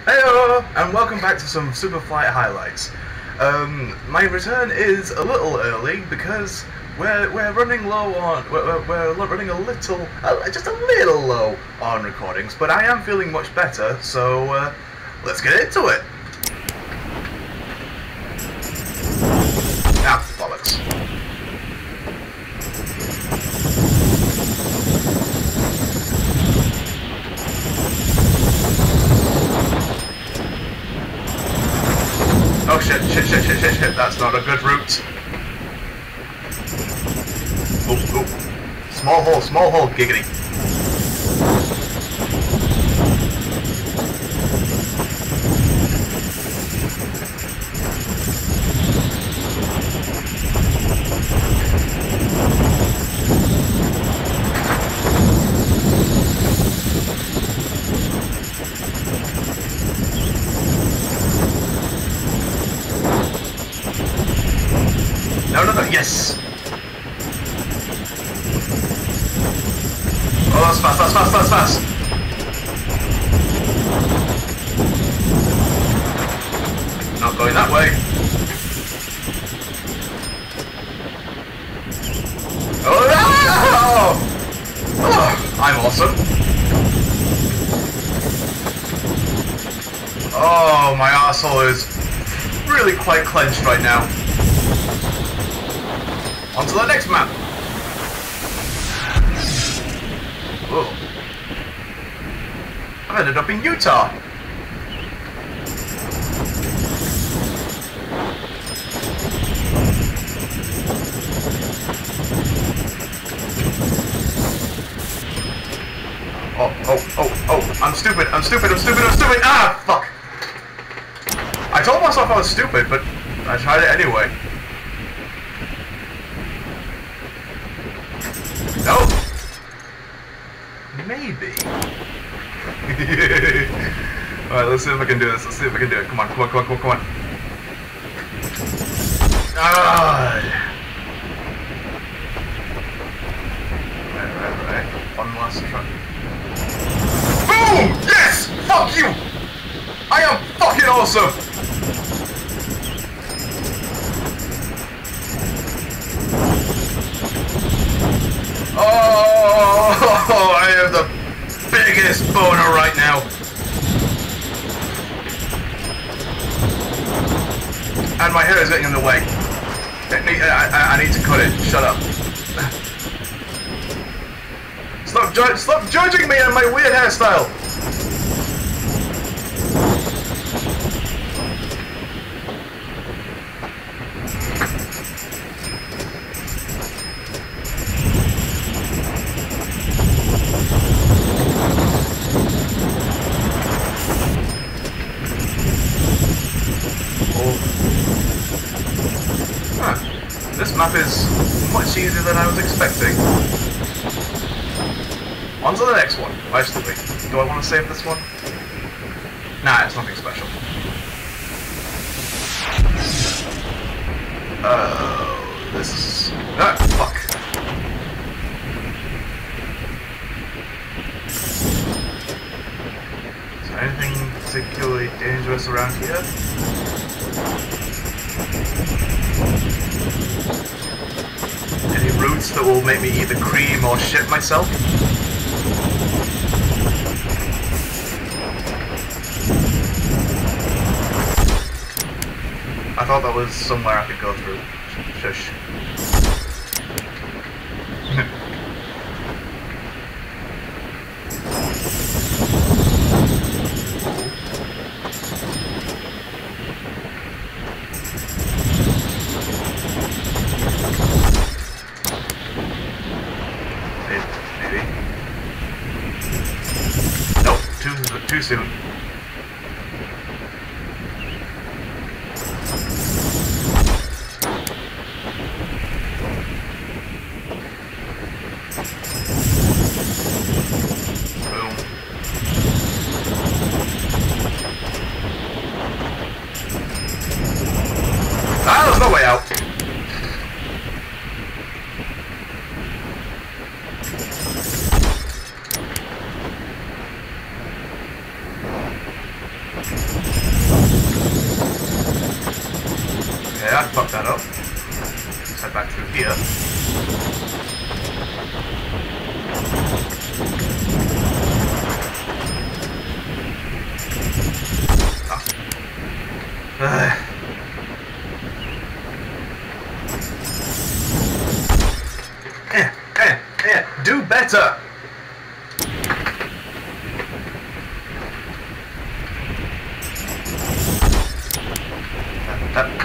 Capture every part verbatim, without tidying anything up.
Heyo, and welcome back to some Superflight highlights. Um, my return is a little early because we're we're running low on we're, we're running a little uh, just a little low on recordings, but I am feeling much better. So uh, let's get into it. Ah, bollocks. Oh shit, shit, shit, shit, shit, shit, that's not a good route. Ooh, ooh. Small hole, small hole, giggity. No, no, no, yes! Oh, that's fast, that's fast, that's fast! Not going that way. Oh, no! Oh, I'm awesome. Oh, my arsehole is really quite clenched right now. On to the next map! Oh. I've ended up in Utah! Oh, oh, oh, oh, I'm stupid, I'm stupid, I'm stupid, I'm stupid! Ah, fuck! I told myself I was stupid, but I tried it anyway. No! Maybe. Alright, let's see if I can do this. Let's see if I can do it. Come on, come on, come on, come on, come on. Ah! Right, right, right. One last try. Boom! Yes! Fuck you! I am fucking awesome! Oh, I have the biggest boner right now. And my hair is getting in the way. I need, I, I, I need to cut it. Shut up. Stop, ju stop judging me on my weird hairstyle. This map is much easier than I was expecting. On to the next one. Actually, do I want to save this one? Nah, it's nothing special. Oh, this is... Ah, fuck. Is there anything particularly dangerous around here? Any routes that will make me either cream or shit myself? I thought that was somewhere I could go through. Shush. Too soon. Okay, I fucked that up. Let's head back through here. Ah. Uh. Eh, eh, eh, do better! Uh, uh.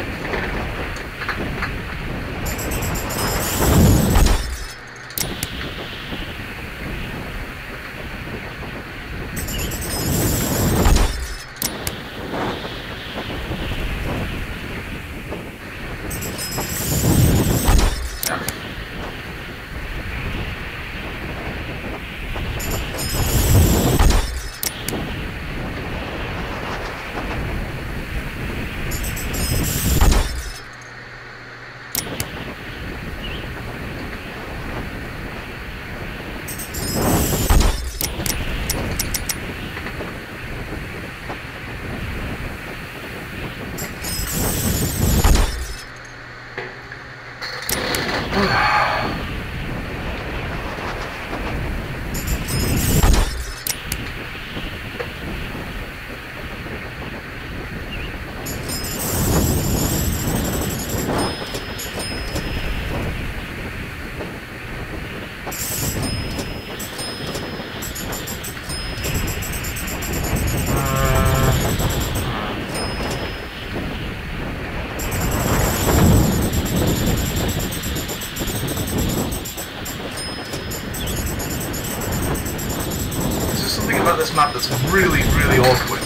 About this map that's really, really awkward.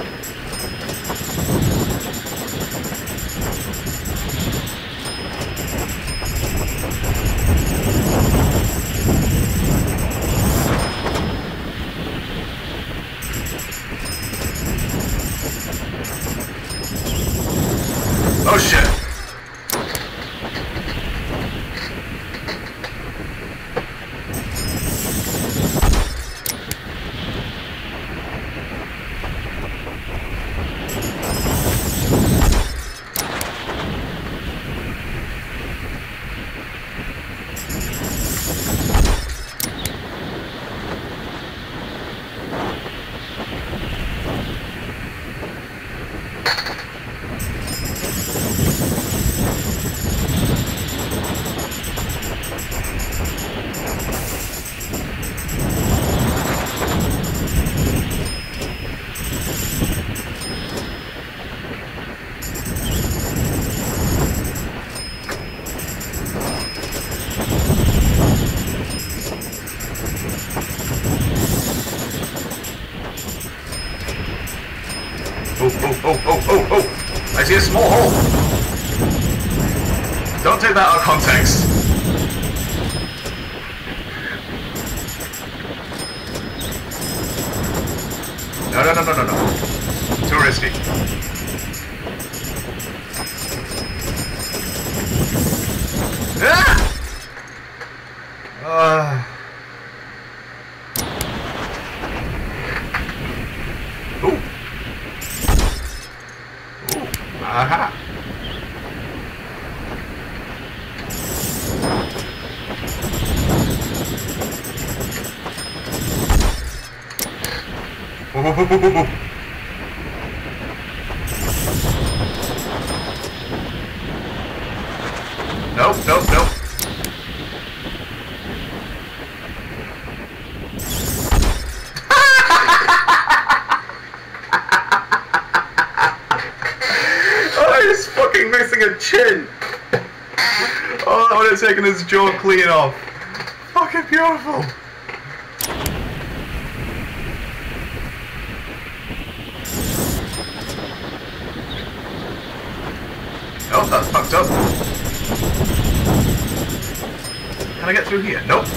Oh shit! Oh, oh, oh, oh, oh, oh! I see a small hole! Don't take that out of context! No, no, no, no, no, no. Too risky. Ah! Uh... Ooh! Aha! Nope, nope, nope. Oh, he's fucking missing a chin. Oh, that would have taken his jaw clean off. Fucking beautiful. Oh, that's fucked up. Can I get through here? Nope.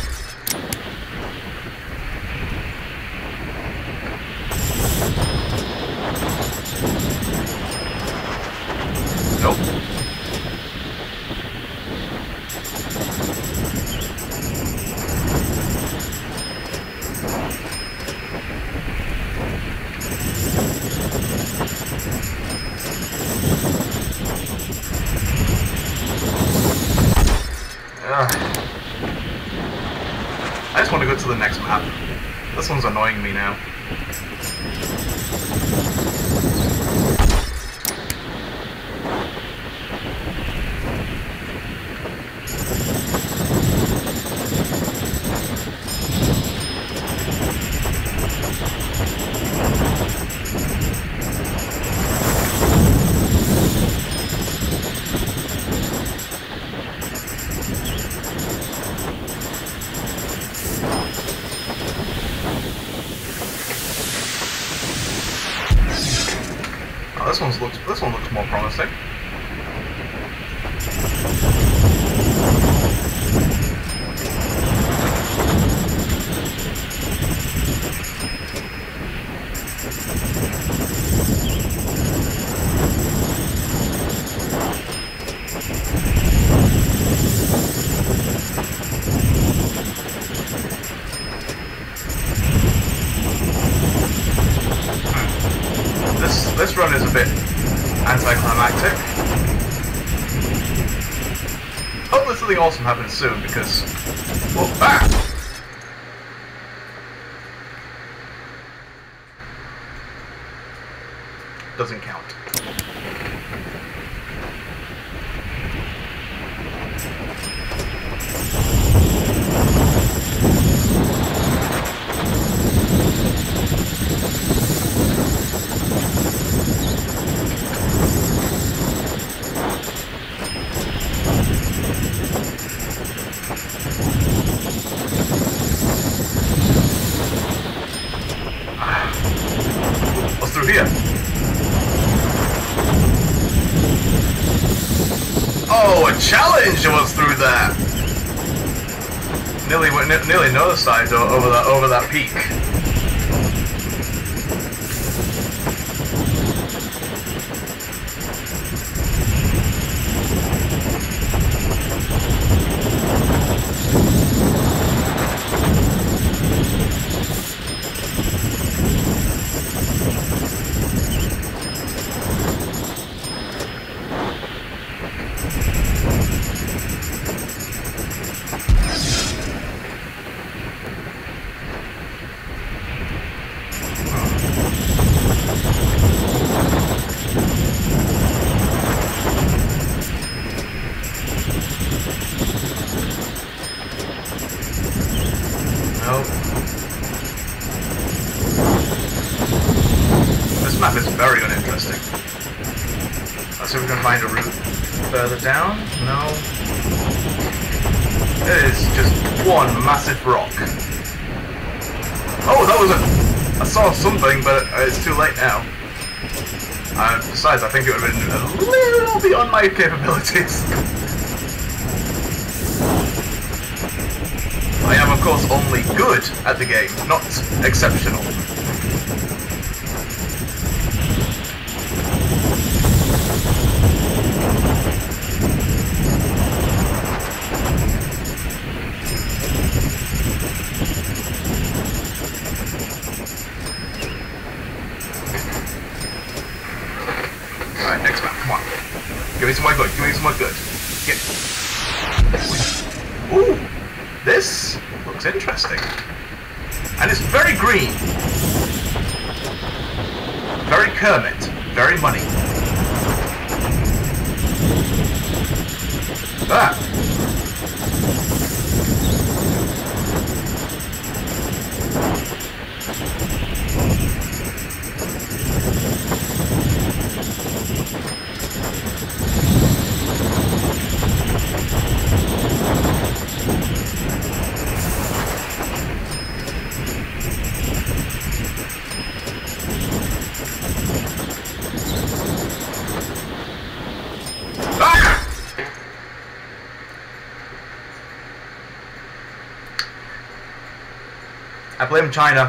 Nope. one's annoying me now. Oh, this one's looks this one looks more promising. This this run is a bit anticlimactic. Hopefully something awesome happens soon because well, ah! Doesn't count. What's through here? Oh, a challenge was through there. Nearly, nearly nosedived over that over that peak. This map is very uninteresting. Let's see if we can find a route further down. No. It is just one massive rock. Oh, that was a... I saw something, but it's too late now. Uh, besides, I think it would have been a little beyond my capabilities. I am, of course, only good at the game, not exceptional. Alright, next map, come on. Give me some more good, give me some more good. Get. Ooh! This looks interesting. And it's very green. Very Kermit. Very money. Ah! I blame China.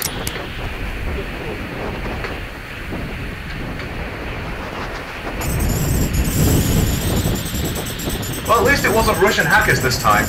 Well, at least it wasn't Russian hackers this time.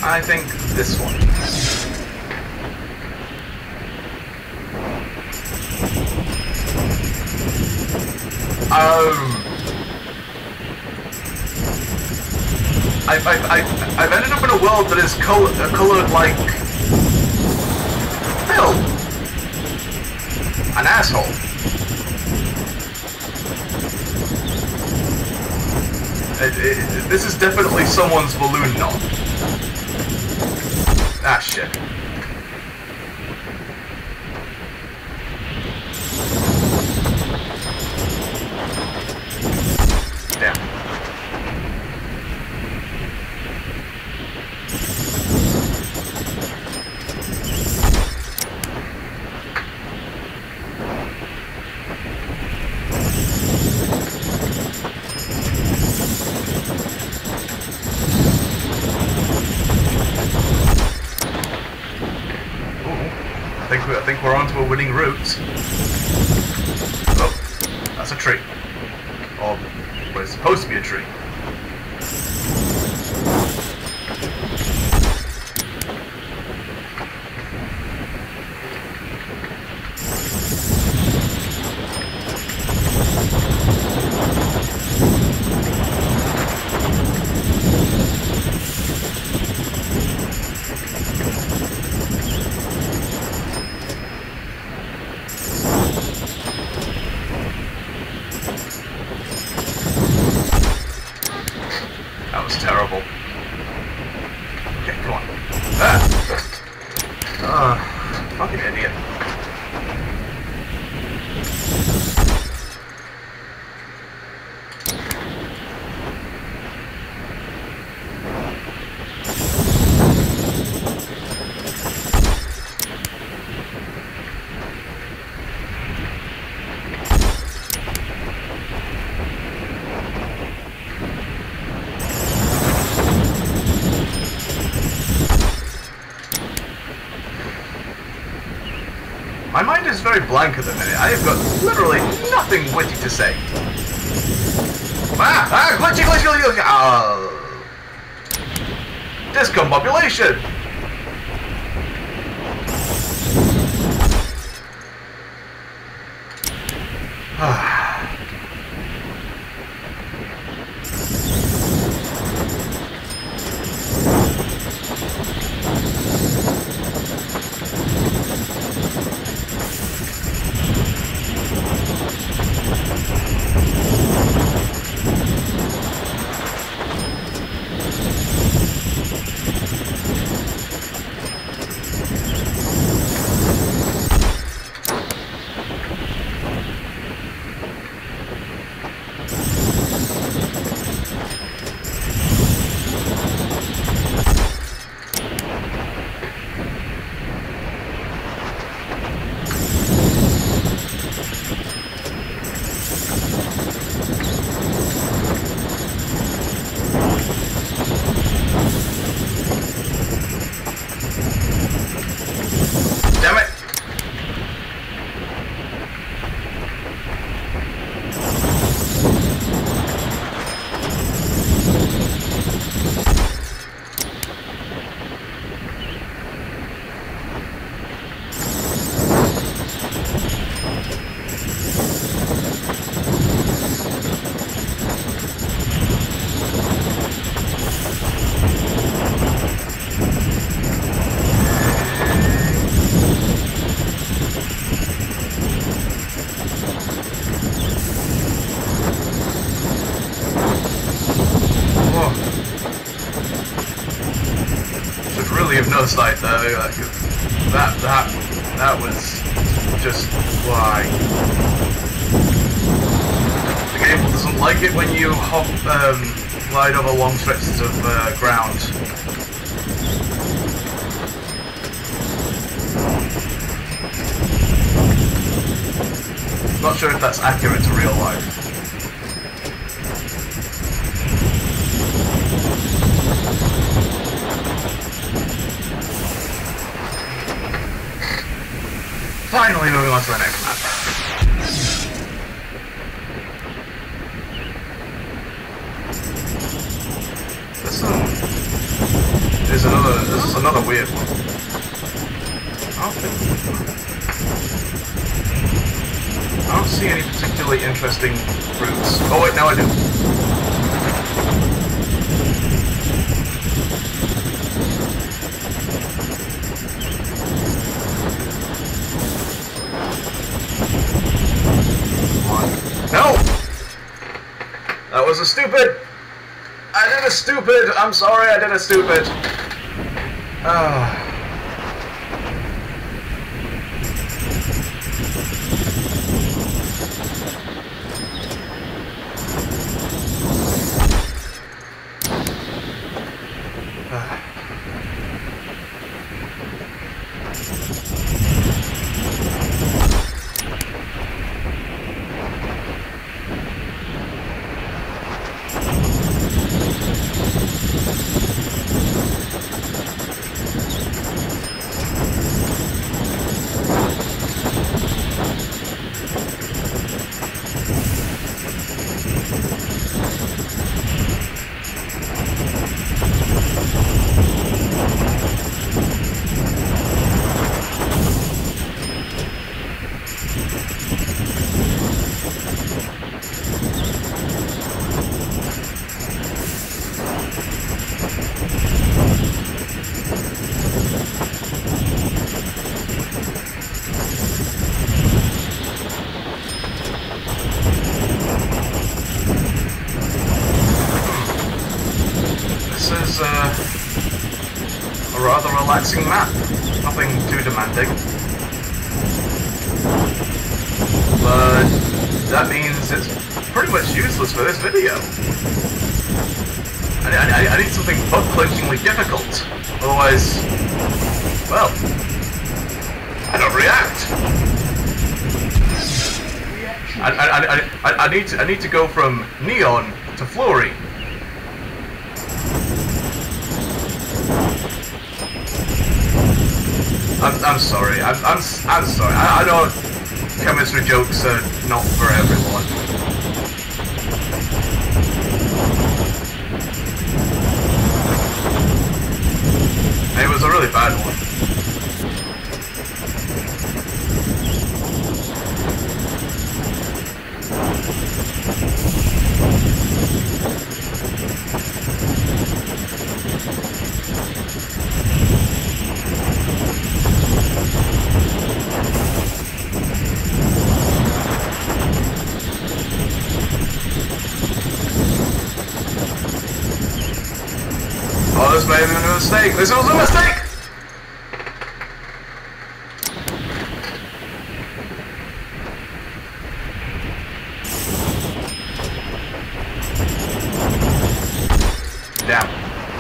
I think this one. Um, I've, I've, I've, I've ended up in a world that is col uh, colored like Phil, an asshole. It, it, this is definitely someone's balloon knot. Ah, shit. Damn. I think, we, I think we're onto a winning route. Oh, that's a tree. Or, well, it's supposed to be a tree. That was terrible. Okay, come on. Ah! Ah, fucking idiot. My mind is very blank at the minute. I have got literally nothing witty to say. Ah! Ah! Glitchy! Glitchy! Glitchy! Oh! Discombobulation! Ah. Damn it! Have no sight there. Like, that that that was just why the game doesn't like it when you hop um, glide over long stretches of uh, ground. Not sure if that's accurate to real life. Finally moving on to the next map. This one is is another. This is another weird one. I don't think. I don't see any particularly interesting routes. Oh wait, now I do. No! That was a stupid! I did a stupid! I'm sorry, I did a stupid! Ah. Ah. Uh, a rather relaxing map. Nothing too demanding. But that means it's pretty much useless for this video. I, I, I need something butt-clenchingly difficult. Otherwise, well, I don't react. I, I, I, I, I, need to, I need to go from neon to fluorine. I'm, I'm sorry. I'm, I'm, I'm sorry. I, I know chemistry jokes are not for everyone. It was a really bad one. Oh, this may have been a mistake. This was a mistake! Damn.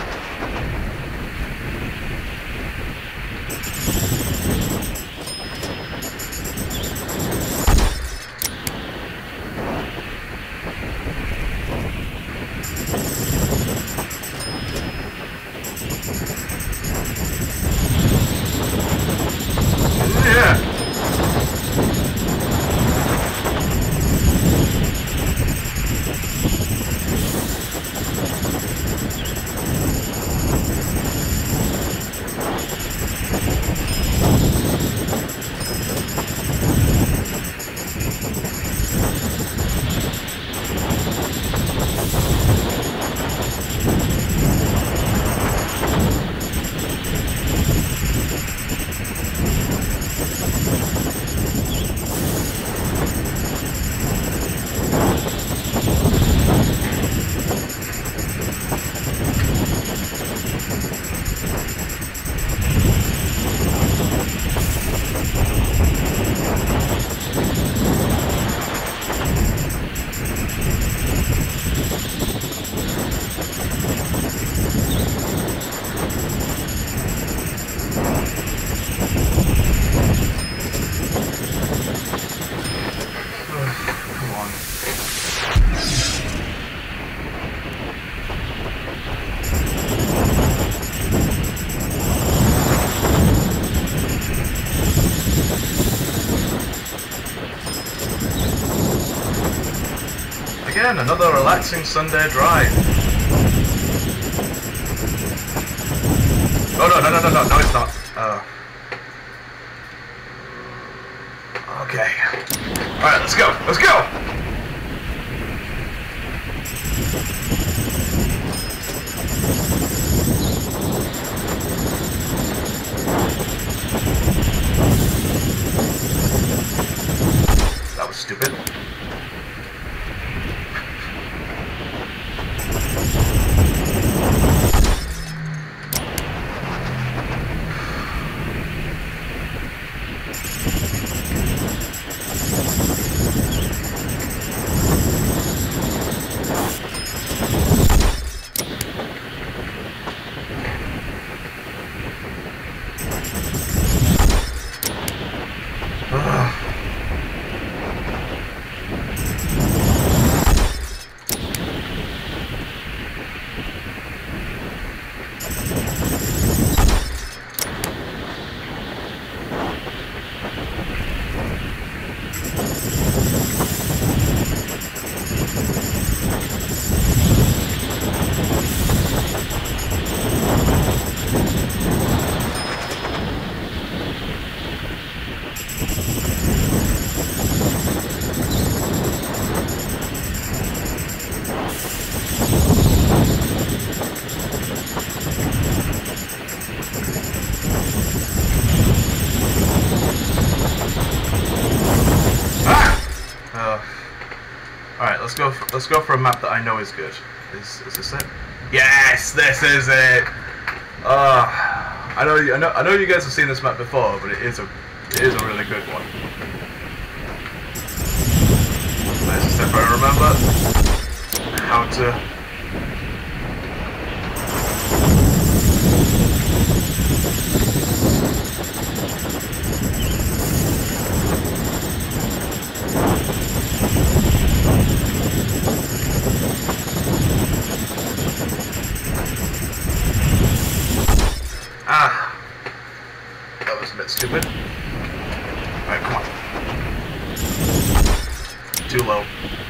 Again, another relaxing Sunday drive. Oh no, no, no, no, no, no, it's not. Uh, okay. Alright, let's go, let's go! That was stupid. Let's go. For, let's go for a map that I know is good. Is is this it? Yes, this is it. Uh, I know. I know. I know you guys have seen this map before, but it is a it is a really good one. Nice step. I remember how to. Ah, that was a bit stupid. Alright, come on. Too low.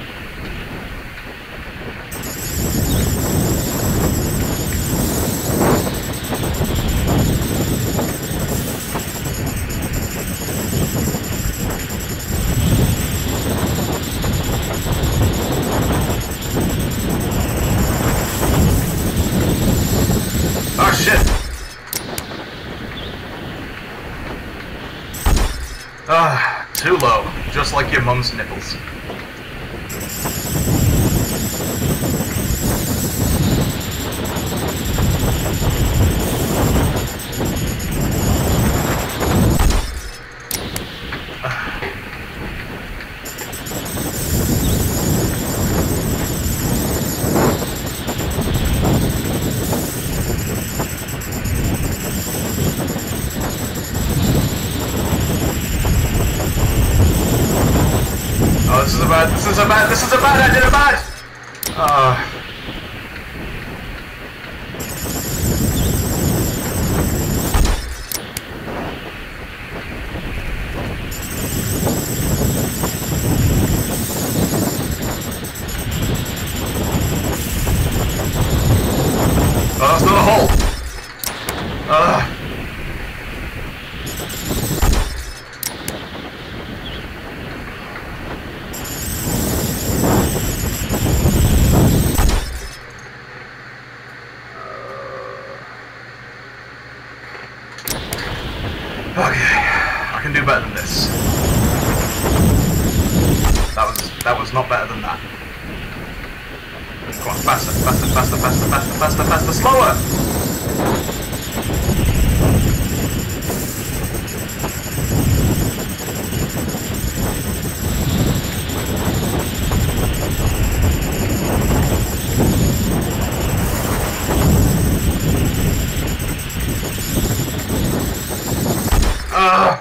Oh shit! Ah, too low, just like your mum's nipples. Oh, this is a bad, this is a bad, this is a bad, I did a bad! Uh. Oh, that's not a hole! Uh. Okay, I can do better than this. That was that was not better than that. Come on, faster, faster, faster, faster, faster, faster, faster, slower! Uh.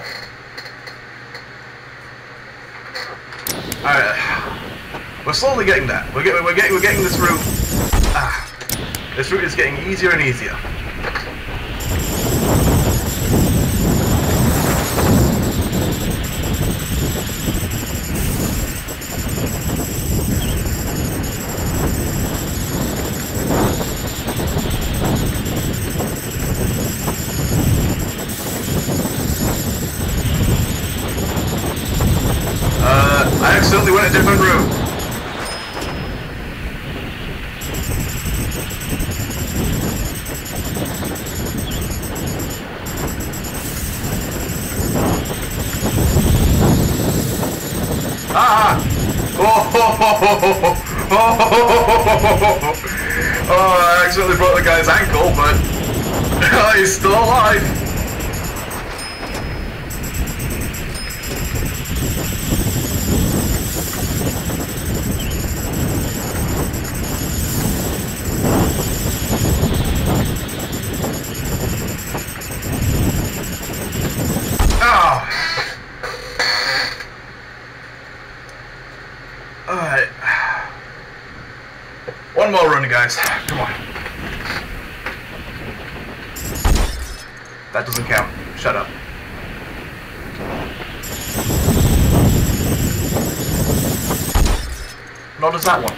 Alright, we're slowly getting there. We're getting, we're getting, we're getting this route. Ah, this route is getting easier and easier. they went a different route. Ah! Oh, ho, ho, ho, ho, ho. Oh, I accidentally broke the guy's ankle, but oh, he's still alive. Oh. Alright. One more run, guys. Come on. That doesn't count. Shut up. Nor does that one.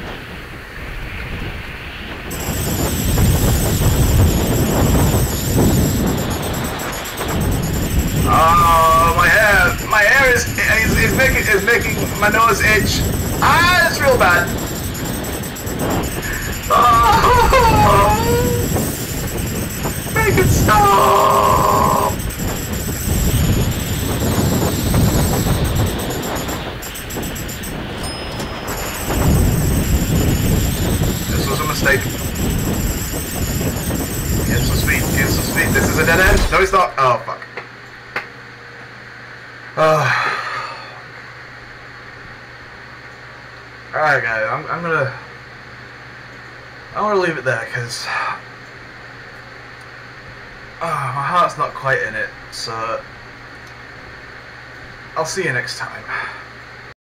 Oh, my hair! My hair is is, is making is making my nose itch. Ah, it's real bad. Oh, make it stop! This was a mistake. Gain some speed. Gain some speed. This is a dead end. No, it's not. Oh fuck. Oh. Alright guys, I'm, I'm gonna I'm gonna leave it there because oh, my heart's not quite in it, so I'll see you next time.